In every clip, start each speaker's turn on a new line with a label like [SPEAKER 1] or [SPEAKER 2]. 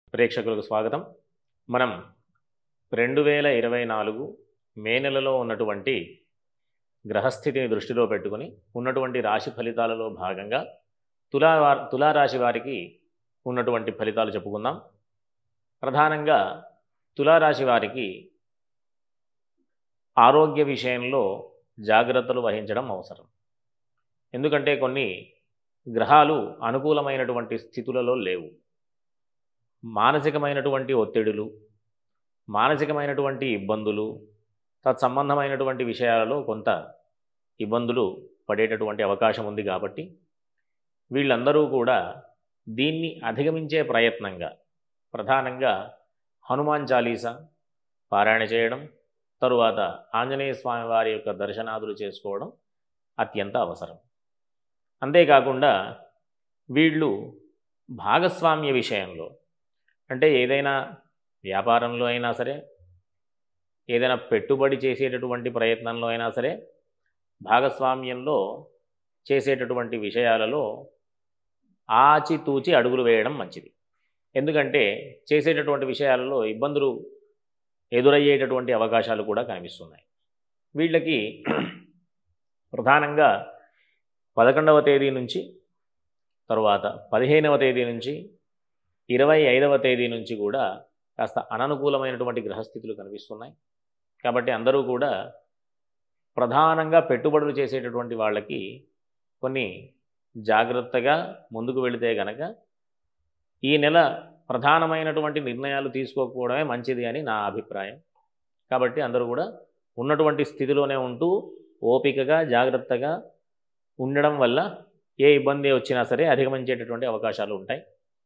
[SPEAKER 1] ప్రేక్షకులకు స్వాగతం. మనం 2024 మే నెలలో ఉన్నటువంటి గ్రహస్థితిని దృష్టిలో పెట్టుకుని ఉన్నటువంటి రాశి ఫలితాలలో భాగంగా తులారాశి వారికి ఉన్నటువంటి ఫలితాలు చెప్పుకుందాం. ప్రధానంగా తులారాశి వారికి ఆరోగ్య విషయంలో జాగ్రత్తలు వహించడం అవసరం. ఎందుకంటే కొన్ని గ్రహాలు అనుకూలమైనటువంటి స్థితులలో లేవు. మానసికమైనటువంటి ఒత్తిడులు, మానసికమైనటువంటి ఇబ్బందులు, తత్సంబంధమైనటువంటి విషయాలలో కొంత ఇబ్బందులు పడేటటువంటి అవకాశం ఉంది. కాబట్టి వీళ్ళందరూ కూడా దీన్ని అధిగమించే ప్రయత్నంగా ప్రధానంగా హనుమాన్ చాలీసా పారాయణ చేయడం, తరువాత ఆంజనేయ స్వామి వారి యొక్క దర్శనాదులు చేసుకోవడం అత్యంత అవసరం. అంతేకాకుండా వీళ్ళు భాగస్వామ్య విషయంలో, అంటే ఏదైనా వ్యాపారంలో అయినా సరే, ఏదైనా పెట్టుబడి చేసేటటువంటి ప్రయత్నంలో అయినా సరే, భాగస్వామ్యంలో చేసేటటువంటి విషయాలలో ఆచితూచి అడుగులు వేయడం మంచిది. ఎందుకంటే చేసేటటువంటి విషయాలలో ఇబ్బందులు ఎదురయ్యేటటువంటి అవకాశాలు కూడా కనిపిస్తున్నాయి. వీళ్ళకి ప్రధానంగా 11వ తేదీ నుంచి, తరువాత 15వ తేదీ నుంచి, 25వ తేదీ నుంచి కూడా కాస్త అననుకూలమైనటువంటి గ్రహస్థితులు కనిపిస్తున్నాయి. కాబట్టి అందరూ కూడా ప్రధానంగా పెట్టుబడులు చేసేటటువంటి వాళ్ళకి కొన్ని జాగ్రత్తగా ముందుకు వెళితే గనక ఈ నెల ప్రధానమైనటువంటి నిర్ణయాలు తీసుకోకపోవడమే మంచిది అని నా అభిప్రాయం. కాబట్టి అందరూ కూడా ఉన్నటువంటి స్థితిలోనే ఉంటూ ఓపికగా జాగ్రత్తగా ఉండడం వల్ల ఏ ఇబ్బంది వచ్చినా సరే అధిగమించేటటువంటి అవకాశాలు ఉంటాయి.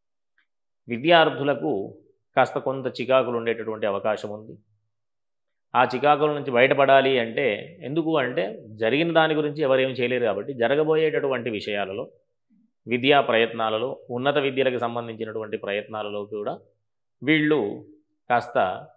[SPEAKER 1] విద్యార్థులకు కాస్త కొంత చికాకులు ఉండేటటువంటి అవకాశం ఉంది. ఆ చికాకుల నుంచి బయటపడాలి అంటే, ఎందుకు అంటే జరిగిన దాని గురించి ఎవరేం చేయలేరు. కాబట్టి జరగబోయేటటువంటి విషయాలలో, విద్యా ప్రయత్నాలలో, ఉన్నత విద్యలకు సంబంధించినటువంటి ప్రయత్నాలలో కూడా వీళ్ళు కాస్త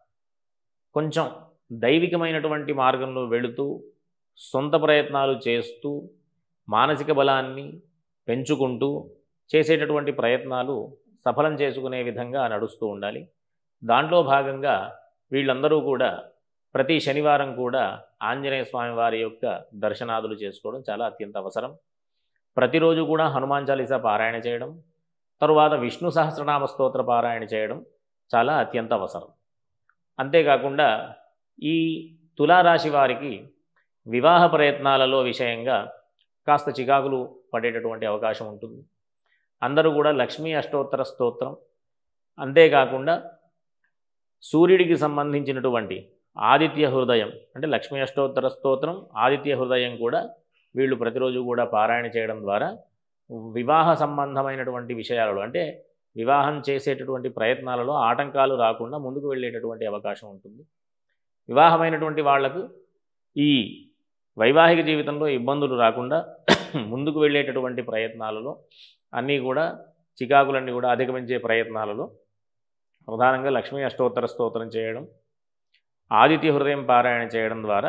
[SPEAKER 1] కొంచెం దైవికమైనటువంటి మార్గంలో వెళుతూ సొంత ప్రయత్నాలు చేస్తూ మానసిక బలాన్ని పెంచుకుంటూ చేసేటటువంటి ప్రయత్నాలు సఫలం చేసుకునే విధంగా నడుస్తూ ఉండాలి. దాంట్లో భాగంగా వీళ్ళందరూ కూడా ప్రతి శనివారం కూడా ఆంజనేయ స్వామి వారి యొక్క దర్శనాదులు చేసుకోవడం చాలా అత్యంత అవసరం. ప్రతిరోజు కూడా హనుమాన్ చాలీసా పారాయణ చేయడం, తరువాత విష్ణు సహస్రనామ స్తోత్ర పారాయణ చేయడం చాలా అత్యంత అవసరం. అంతేకాకుండా ఈ తులారాశి వారికి వివాహ ప్రయత్నాలలో విషయంగా కాస్త చికాకులు పడేటటువంటి అవకాశం ఉంటుంది. అందరూ కూడా లక్ష్మీ అష్టోత్తర స్తోత్రం, అంతేకాకుండా సూర్యుడికి సంబంధించినటువంటి ఆదిత్య హృదయం, అంటే లక్ష్మీ అష్టోత్తర స్తోత్రం, ఆదిత్య హృదయం కూడా వీళ్ళు ప్రతిరోజు కూడా పారాయణ చేయడం ద్వారా వివాహ సంబంధమైనటువంటి విషయాలలో, అంటే వివాహం చేసేటటువంటి ప్రయత్నాలలో ఆటంకాలు రాకుండా ముందుకు వెళ్ళేటటువంటి అవకాశం ఉంటుంది. వివాహమైనటువంటి వాళ్లకు ఈ వైవాహిక జీవితంలో ఇబ్బందులు రాకుండా ముందుకు వెళ్ళేటటువంటి ప్రయత్నాలలో అన్నీ కూడా చికాకులన్నీ కూడా అధిగమించే ప్రయత్నాలలో ప్రధానంగా లక్ష్మీ అష్టోత్తర స్తోత్రం చేయడం, ఆదిత్య హృదయం పారాయణ చేయడం ద్వారా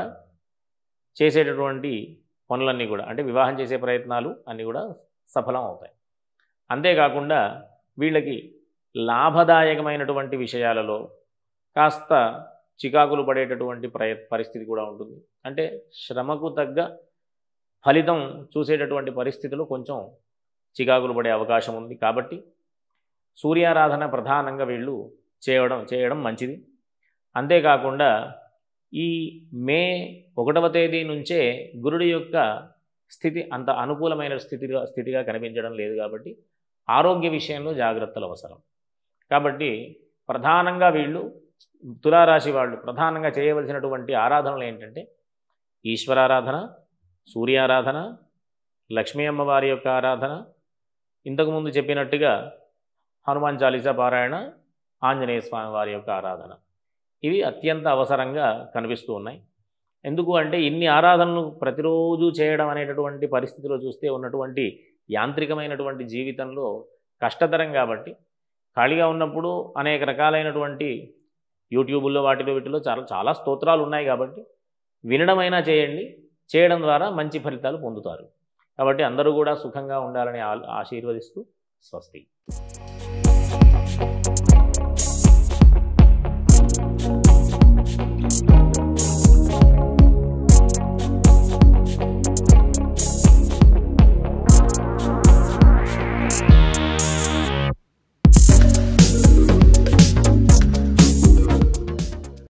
[SPEAKER 1] చేసేటటువంటి పనులన్నీ కూడా, అంటే వివాహం చేసే ప్రయత్నాలు అన్నీ కూడా సఫలం అవుతాయి. అంతేకాకుండా వీళ్ళకి లాభదాయకమైనటువంటి విషయాలలో కాస్త చికాకులు పడేటటువంటి పరిస్థితి కూడా ఉంటుంది. అంటే శ్రమకు తగ్గ ఫలితం చూసేటటువంటి పరిస్థితులు కొంచెం చికాకులు పడే అవకాశం ఉంది. కాబట్టి సూర్యారాధన ప్రధానంగా వీళ్ళు చేయడం మంచిది. అంతేకాకుండా ఈ మే 1వ తేదీ నుంచే గురుడి యొక్క స్థితి అంత అనుకూలమైన స్థితిగా కనిపించడం లేదు. కాబట్టి ఆరోగ్య విషయంలో జాగ్రత్తలు అవసరం. కాబట్టి ప్రధానంగా వీళ్ళు తులారాశి వాళ్ళు ప్రధానంగా చేయవలసినటువంటి ఆరాధనలు ఏంటంటే ఈశ్వరారాధన, సూర్యారాధన, లక్ష్మీ అమ్మవారి యొక్క ఆరాధన, ఇంతకుముందు చెప్పినట్టుగా హనుమాన్ చాలీసా పారాయణ, ఆంజనేయ స్వామి వారి యొక్క ఆరాధన, ఇవి అత్యంత అవసరంగా కనిపిస్తూ ఉన్నాయి. ఎందుకు అంటే ఇన్ని ఆరాధనలు ప్రతిరోజు చేయడం అనేటటువంటి పరిస్థితిలో చూస్తే ఉన్నటువంటి యాంత్రికమైనటువంటి జీవితంలో కష్టతరం. కాబట్టి ఖాళీగా ఉన్నప్పుడు అనేక రకాలైనటువంటి యూట్యూబుల్లో వీటిలో చాలా స్తోత్రాలు ఉన్నాయి. కాబట్టి వినడమైనా చేయండి, చేయడం ద్వారా మంచి ఫలితాలు పొందుతారు. కాబట్టి అందరూ కూడా సుఖంగా ఉండాలని ఆశీర్వదిస్తూ స్వస్తి.